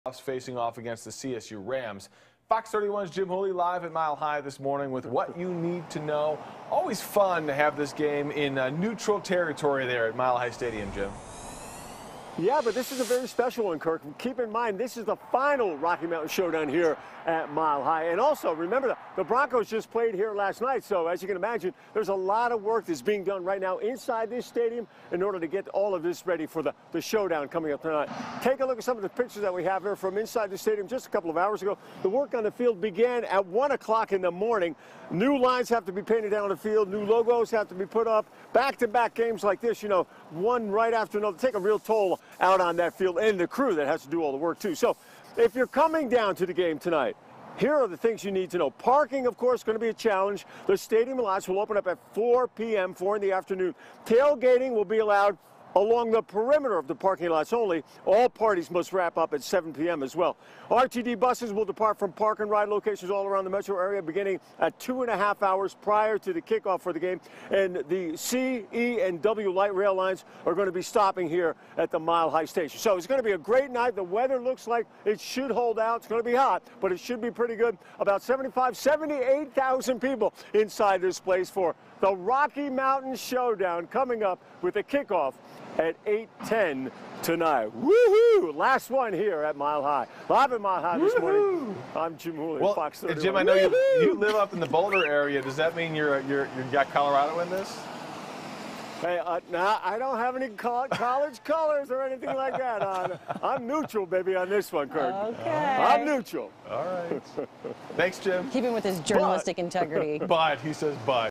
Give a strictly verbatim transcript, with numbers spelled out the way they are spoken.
Facing off against the C S U Rams. Fox thirty-one's Jim Hooley live at Mile High this morning with what you need to know. Always fun to have this game in uh, neutral territory there at Mile High Stadium, Jim. Yeah, but this is a very special one, Kirk. Keep in mind, this is the final Rocky Mountain Showdown here at Mile High. And also, remember, the, the Broncos just played here last night, so as you can imagine, there's a lot of work that's being done right now inside this stadium in order to get all of this ready for the, the showdown coming up tonight. Take a look at some of the pictures that we have here from inside the stadium just a couple of hours ago. The work on the field began at one o'clock in the morning. New lines have to be painted down the field. New logos have to be put up. Back-to-back games like this, you know, one right after another, take a real toll out on that field and the crew that has to do all the work too. So if you're coming down to the game tonight, here are the things you need to know. Parking, of course, going to be a challenge. The stadium lots will open up at four p m, four in the afternoon. Tailgating will be allowed along the perimeter of the parking lots only. All parties must wrap up at seven p m as well. R T D buses will depart from park and ride locations all around the metro area beginning at two and a half hours prior to the kickoff for the game. And the C, E, and W light rail lines are going to be stopping here at the Mile High Station. So it's going to be a great night. The weather looks like it should hold out. It's going to be hot, but it should be pretty good. About seventy-five, seventy-eight thousand people inside this place for the Rocky Mountain Showdown coming up with a kickoff at eight ten tonight. Woohoo! Last one here at Mile High. Live at Mile High this morning. I'm Jim Hooley, well, Fox thirty-one. Jim, I know you, you live up in the Boulder area. Does that mean you're you're you got Colorado in this? Hey, uh, nah, I don't have any co college colors or anything like that on. I'm neutral, baby, on this one, Kirk. Okay. I'm neutral. All right. Thanks, Jim. Keeping with his journalistic but, integrity. But, he says but.